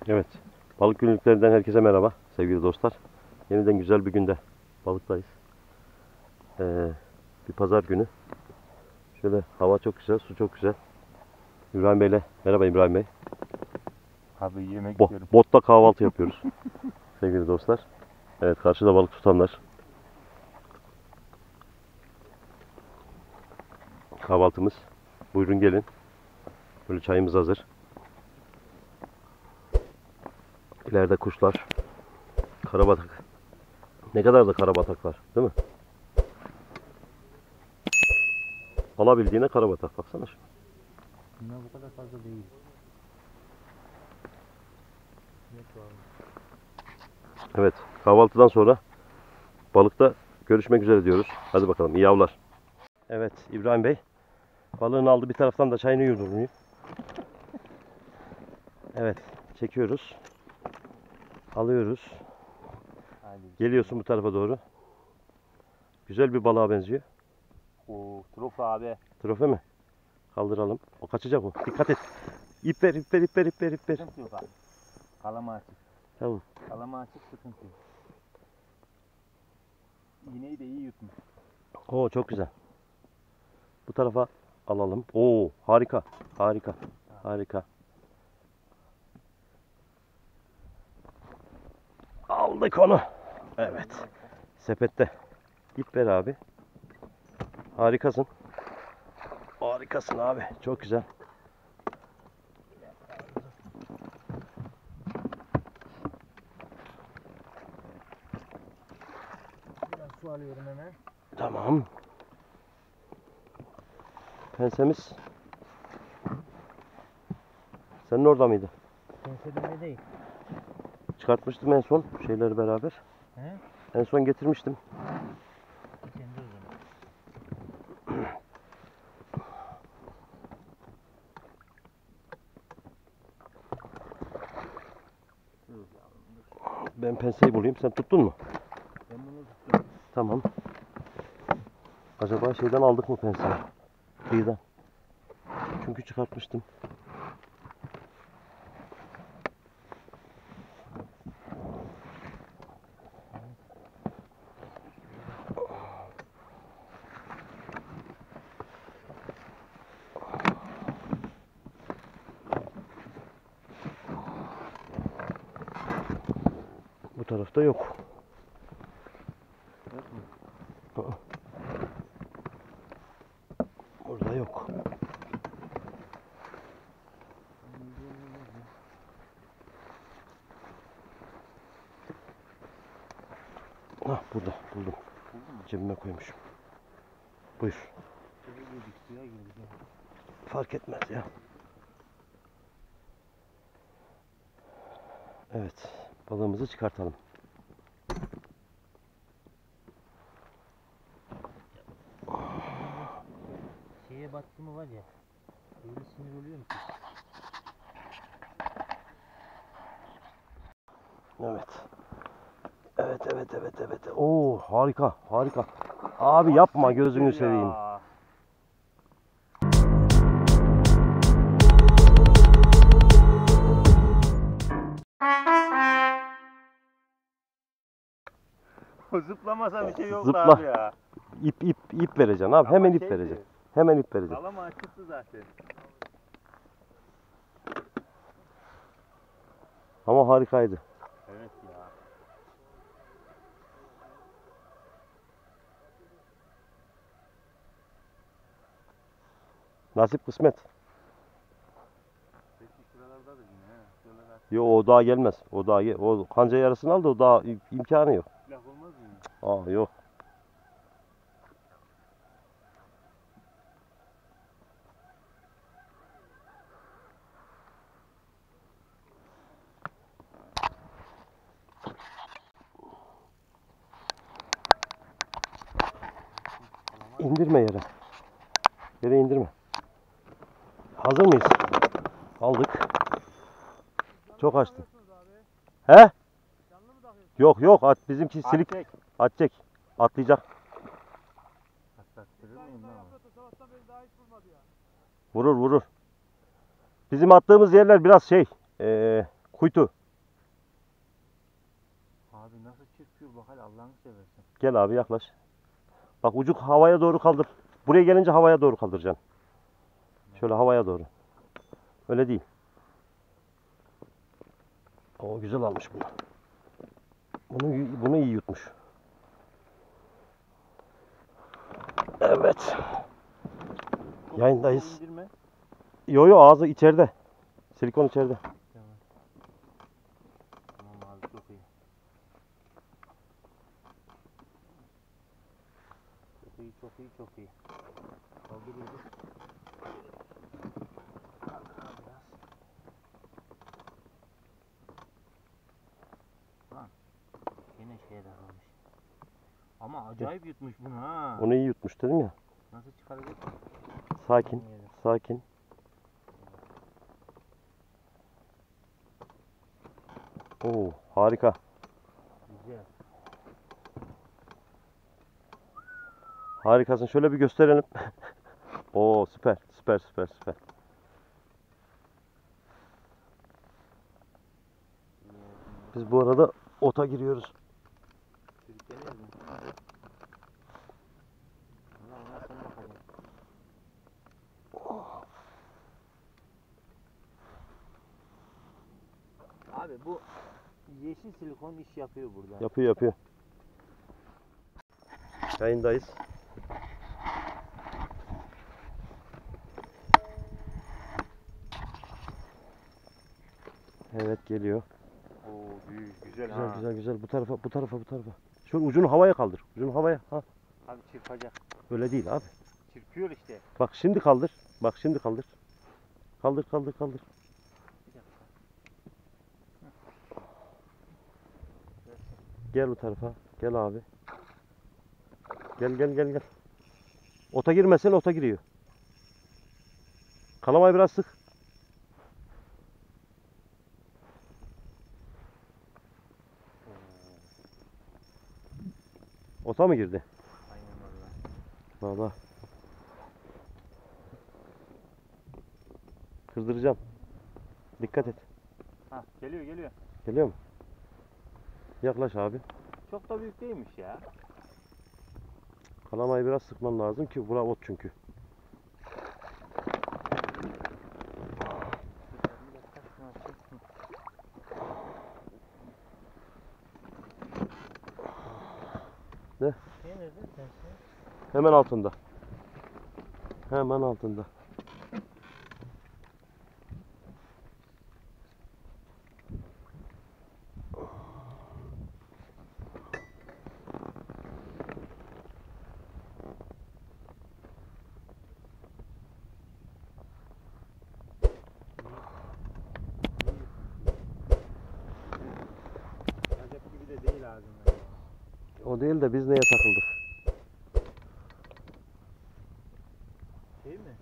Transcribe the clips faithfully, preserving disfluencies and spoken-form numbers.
Evet, balık günlüklerinden herkese merhaba sevgili dostlar. Yeniden güzel bir günde balıktayız. Ee, bir pazar günü. Şöyle hava çok güzel, su çok güzel. İbrahim Bey'le, merhaba İbrahim Bey. Abi yemek Bo yiyorum. Botta kahvaltı yapıyoruz sevgili dostlar. Evet, karşıda balık tutanlar. Kahvaltımız. Buyurun gelin. Böyle çayımız hazır. İleride kuşlar. Karabatak. Ne kadar da karabatak var, değil mi? Alabildiğine karabatak, baksana şu. Bunlar bu kadar fazla değil. Evet, kahvaltıdan sonra balıkta görüşmek üzere diyoruz. Hadi bakalım, iyi avlar. Evet, İbrahim Bey balığını aldı, bir taraftan da çayını yudumluyor. Evet, çekiyoruz. Alıyoruz. Hadi. Geliyorsun bu tarafa doğru. Güzel bir balığa benziyor. Oo, trofe abi. Trofe mi? Kaldıralım. O kaçacak bu. Dikkat et. İp ver, ip ver, ip ver, ip ver, ip ver. Sıkıntı yok abi. Kalama açık. Tamam. Kalama açık, sıkıntı yok. İğneyi de iyi yutmuş. Oo, çok güzel. Bu tarafa alalım. Oo, harika. Harika. Harika. Aldık onu. Evet. Sepette. İp ver abi. Harikasın. Harikasın abi. Çok güzel. Biraz su alıyorum hemen. Tamam. Pensemiz. Senin orada mıydı? Pense değil. Çıkartmıştım en son şeyleri beraber. He? En son getirmiştim. Kendi o zaman. Ben penseyi bulayım. Sen tuttun mu? Ben bunu tuttum. Tamam. Acaba şeyden aldık mı penseyi? Kıyıdan. Çünkü çıkartmıştım. Bu tarafta yok. Yok mu? Aa. Burada yok. Hah, burada buldum. Cebime koymuşum. Buyur. Suya girdik ya. Fark etmez ya. Evet. Balığımızı çıkartalım. Şeye battı mı var ya. Öyle sinir oluyorum ki. Evet. Evet, evet, evet, evet. Oo, harika, harika. Abi yapma, gözünü seveyim. Ya. O zıplamasa bir şey yoktu Zıpla. abi ya. İp, ip, ip vereceksin abi. Ama Hemen ip şeydi, vereceksin. Hemen ip vereceksin. Kalama açıktı zaten. Ama harikaydı. Evet ya. Nasip kısmet. Peki şuralarda da yine he. Şuralarda Yo, o daha gelmez. O daha ge- o kanca yarısını al da o daha im- imkanı yok. laf olmaz mı? Aa, yok. İndirme yere. Yere indirme. Hazır mıyız? Aldık. Çok açtı. He? Yok yok, at bizimki silik. Çek. Atacak. Atlayacak. Atlattırır mıyım lan? Vurur vurur. Bizim attığımız yerler biraz şey, eee, Kuytu. Abi nasıl çırpıyor bak hele Allah'ını seversen. Gel abi yaklaş. Bak ucu havaya doğru kaldır. Buraya gelince havaya doğru kaldıracaksın. Şöyle havaya doğru. Öyle değil. O güzel almış bunu. Bunu, bunu iyi yutmuş. Evet. Çok Yayındayız. fazla indirme. Yo yo ağzı içeride. Silikon içeride. Tamam. Tamam abi çok iyi. Çok iyi çok iyi çok iyi. Kaldırıyoruz. Biraz. Lan. Yine şeye daralmış. Ama acayip yutmuş bunu ha. Onu iyi yutmuş dedim ya. Nasıl çıkaracak? Sakin. Sakin. Oo harika. Güzel. Harikasın. Şöyle bir gösterelim. Oo süper. Süper süper süper. Biz bu arada ota giriyoruz. Sürükleniyoruz mu? Allah Allah sen bakalım. Abi bu yeşil silikon iş yapıyor burada. Yapıyor yapıyor. Yayındayız. Evet geliyor. Oo büyük güzel, Güzel ha. güzel güzel. Bu tarafa bu tarafa bu tarafa. Şöyle ucunu havaya kaldır. Ucunu havaya. Ha. Abi çırpacak. Öyle değil abi. Çırpıyor işte. Bak şimdi kaldır. Bak şimdi kaldır. Kaldır kaldır kaldır. Bir dakika. Gel bu tarafa. Gel abi. Gel gel gel gel. Ota girmesin, ota giriyor. Kalamayı biraz sık. Ota mı girdi? Aynen valla. Valla. Kızdıracağım. Dikkat et. Ha geliyor geliyor. Geliyor mu? Yaklaş abi. Çok da büyük değilmiş ya. Kalamayı biraz sıkman lazım ki bura ot çünkü. Ne? Şey nerede? Tersi. Hemen altında. Hemen altında. Acayip gibi de değil ağzında. O değil de biz neye takıldık? Şey mi?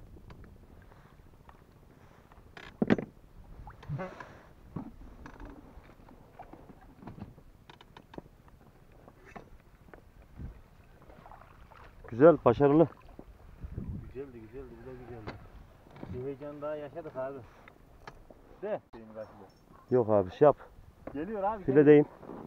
Güzel, başarılı. Güzeldi güzeldi bu da güzeldi. Bir heyecan daha yaşadık abi. De. Benim karşıda. Yok abi şey yap. Geliyor abi. geliyor. Filedeyim.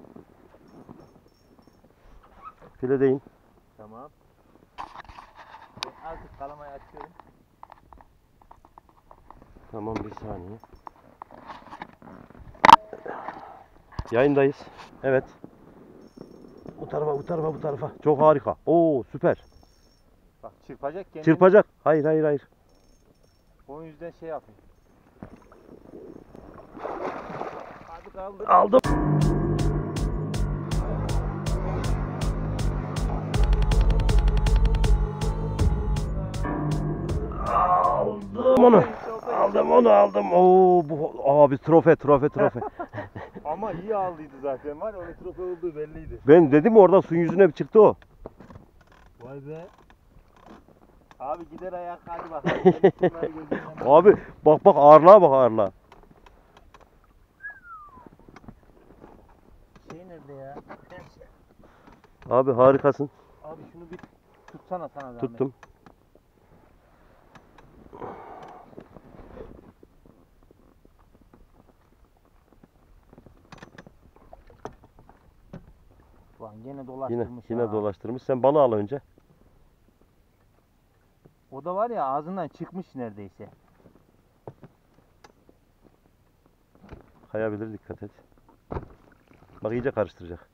Filedeyim. Tamam. Ben artık kalamayı açıyorum. Tamam bir saniye. Yayındayız. Evet. Bu tarafa, bu tarafa, bu tarafa. Çok harika. Oo süper. Bak çırpacak kendini. Çırpacak. Hayır, hayır, hayır. O yüzden şey yapayım. Hadi kaldır. Aldım. Aldım onu. Aldım onu aldım. Oo bu abi trofe trofe trofe. Ama iyi aldıydı zaten var ya, onun trofe olduğu belliydi. Ben dedim orada suyun yüzüne bir çıktı o. Vay be. Abi gider ayak hadi bakalım. Şunları gözünden bak. Abi bak bak ağırlığa bak ağırlığa. Şey nerede ya? Abi harikasın. Abi şunu bir tutsana sana zahmet. Tuttum. Ulan gene Yine dolaştırmış yine ha. dolaştırmış. Sen balığı al önce. O da var ya ağzından çıkmış neredeyse. Kayabilir, dikkat et. Bak iyice karıştıracak.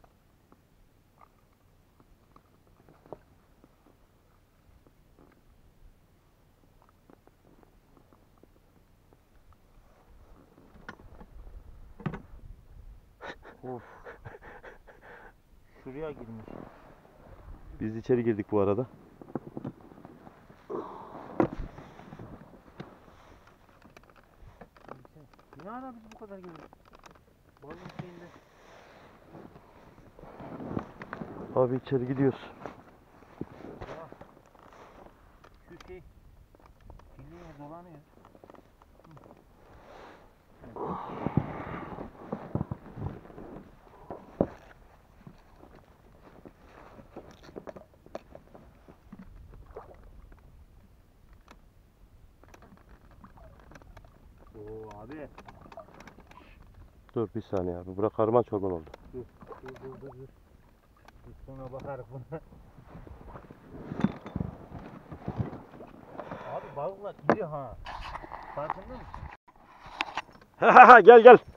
Of. Şuraya girmiş. Biz içeri girdik bu arada. Ne ara biz bu kadar girdik? Balın şeyinde. Abi içeri gidiyoruz. Ya. Şu şey. Filiye dolanıyor. Oo abi. Dur bir saniye abi. Bırak karman çorban oldu. Dur dur dur dur. dur. Biz sonra bakarız buna. Abi balıklar gidiyor ha. Farkında mısın? Gel gel.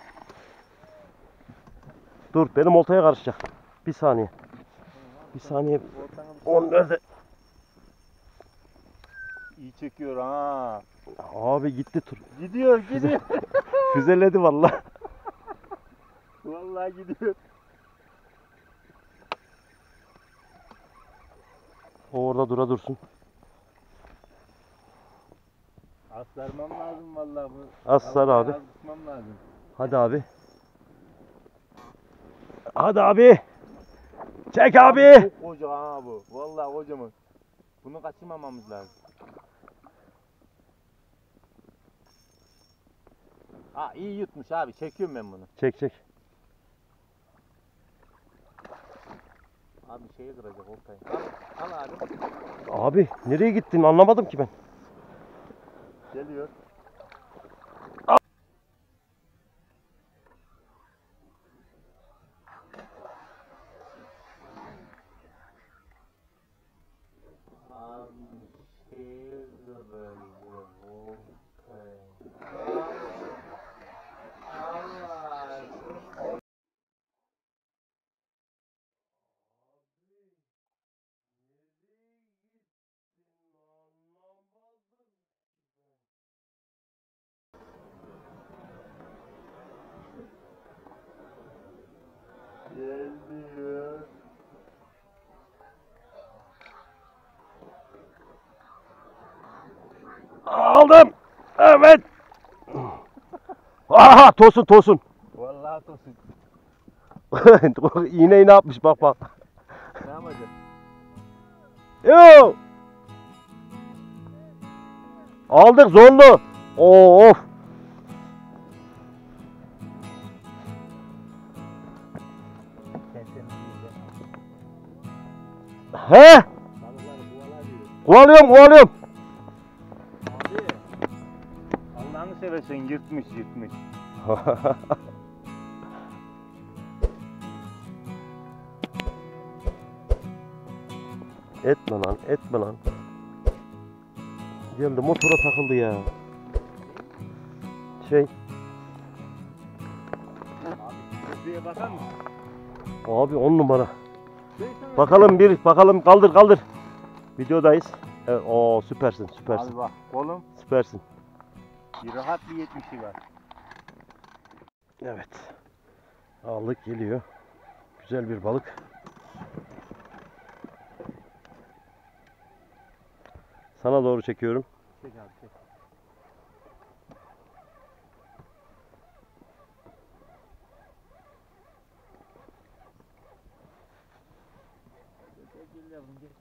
Dur benim oltaya karışacak. Bir saniye. Bir saniye. On nerede? İyi çekiyor ha. Abi gitti tur. Gidiyor gidiyor. Füzeledi vallahi. Vallahi gidiyor. O orada dura dursun. Aslarmam lazım vallahi bu. Az sar abi. Az tutmam lazım. Hadi abi. Hadi abi. Çek abi. Çok koca ha bu. Vallahi kocaman. Bunu kaçırmamamız lazım. Ha iyi yutmuş abi. Çekiyorum ben bunu. Çek çek. Abi şeyi kıracak ortayı. Al, al abi. Abi nereye gittin anlamadım ki ben. Geliyor. Geliyor. Aldım. Evet. Aha tosun tosun. Vallahi tosun. İğneyi ne yapmış bak bak. Ne yapacak? Yo. Aldık zorlu. Oo, of. He? Balıkları kovala diyor. Kovalıyorum kovalıyorum. Abi. Allah'ını seversen yırtmış yırtmış. Etme lan etme lan. Geldi motora takıldı ya. Şey. Abi şuraya bakar mısın? Abi on numara. Ben sana- Bakalım bir bakalım kaldır kaldır. Videodayız. Evet, o süpersin süpersin. Abi bak kolum Süpersin. bir rahat bir yetmişi var. Evet. Aldık geliyor. Güzel bir balık. Sana doğru çekiyorum. Çek abi çek. Gel, gel yavrum, gel.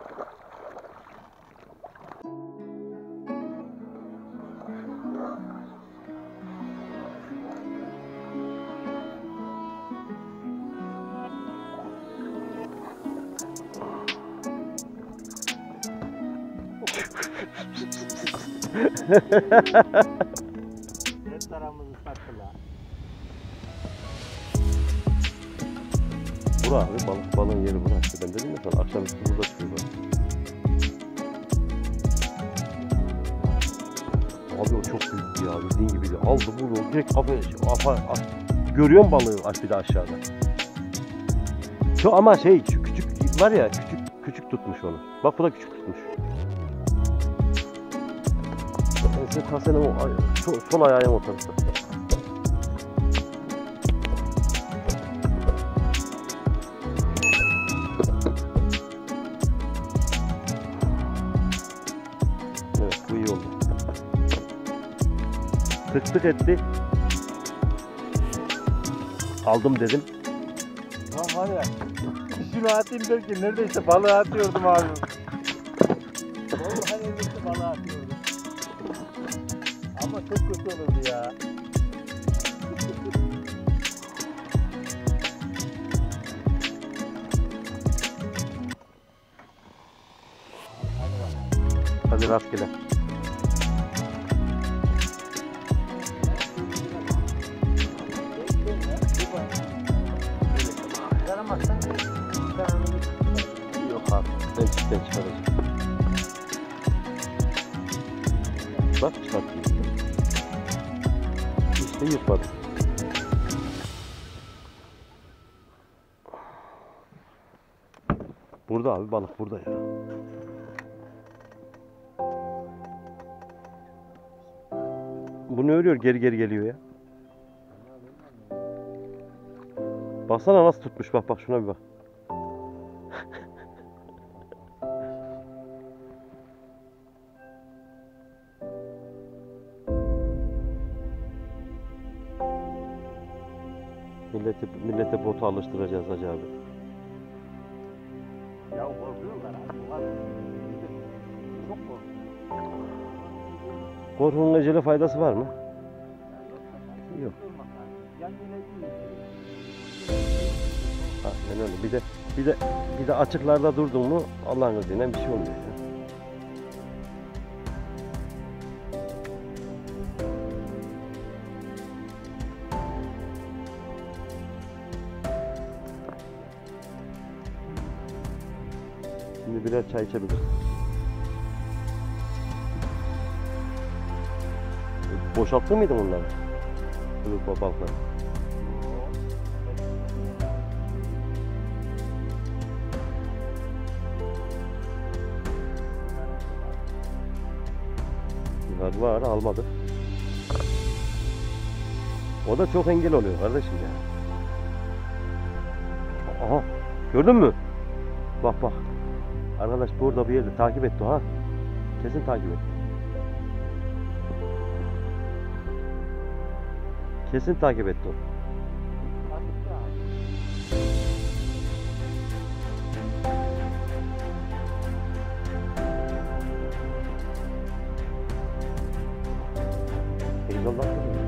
Her tarafımız ıslattı la. Bura abi balık balığın yeri bura. İşte ben dedim ya sana akşamüstü burada çıkıyor. Bak. Abi o çok büyük ya bildiğin gibi de aldı bunu direkt kafaya afa, afa, görüyor musun balığı aç bir de aşağıda. Şu ama şey şu küçük var ya küçük küçük tutmuş onu. Bak bu da küçük tutmuş. Ben size tasenin o sol, sol ayağım o tarafta. Evet bu iyi oldu. Tık tık etti. Aldım dedim. Lan var ya. Şunu atayım derken neredeyse balığı atıyordum abi. Vallahi neredeyse balığı atıyordum. Ama çok kötü olurdu ya. Hadi rastgele. Yaramazsan Yok abi. Ben çiftten çıkaracağım. Bak çıkarttım. İşte yırtmadım. Burada abi balık burada ya. Bu ne örüyor geri geri geliyor ya. Baksana nasıl tutmuş bak bak şuna bir bak. Millete, millete botu alıştıracağız hacı abi. ya korkuyorlar abi. Var. Çok korkuyor. Korkunun ecele faydası var mı? Yok. Yan yana değil. Aynen öyle. Bir de bir de bir de açıklarda durdun mu Allah'ın izniyle bir şey olmuyor. Ya. Şimdi birer çay içebiliriz. Boşalttın mıydın onları? Bu balıkları. Var var almadı. O da çok engel oluyor kardeşim ya. Aha gördün mü? Bak bak. Arkadaş burada bir yerde takip etti ha. Kesin takip etti. Kesin takip etti o. Heyecandan mı?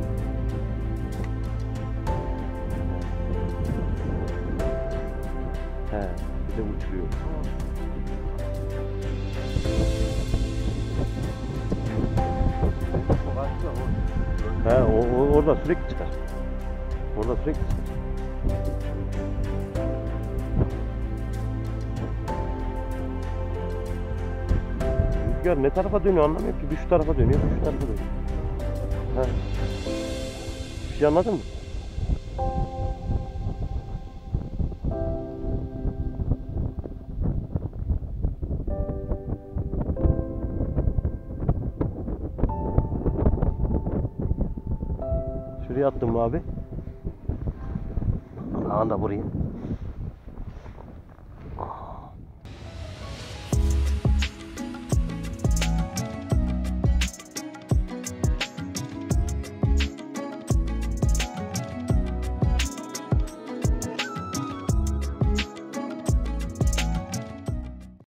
He, bir de uçuruyor. He, o, o orada sürekli çıkar. Orada sürekli çıkar. Rüzgar ne tarafa dönüyor anlamıyorum ki. Bir şu tarafa dönüyor, bir şu tarafa dönüyor. He. Bir şey anladın mı? Şuraya attım mı abi? Aha da buraya.